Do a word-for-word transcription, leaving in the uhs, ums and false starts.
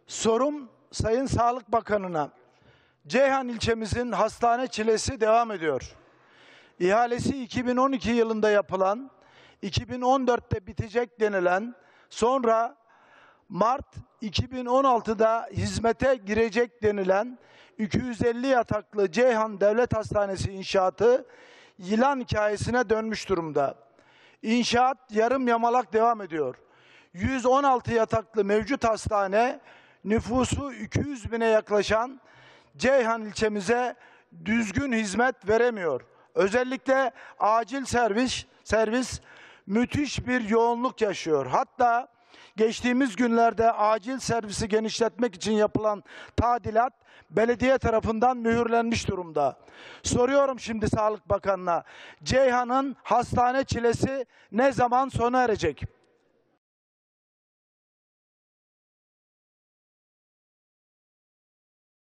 Sorum Sayın Sağlık Bakanı'na. Ceyhan ilçemizin hastane çilesi devam ediyor. İhalesi iki bin on iki yılında yapılan, iki bin on dörtte bitecek denilen, sonra Mart iki bin on altıda hizmete girecek denilen iki yüz elli yataklı Ceyhan Devlet Hastanesi inşaatı yılan hikayesine dönmüş durumda. İnşaat yarım yamalak devam ediyor. yüz on altı yataklı mevcut hastane nüfusu iki yüz bine yaklaşan Ceyhan ilçemize düzgün hizmet veremiyor. Özellikle acil servis, servis müthiş bir yoğunluk yaşıyor. Hatta geçtiğimiz günlerde acil servisi genişletmek için yapılan tadilat belediye tarafından mühürlenmiş durumda. Soruyorum şimdi Sağlık Bakanı'na, Ceyhan'ın hastane çilesi ne zaman sona erecek?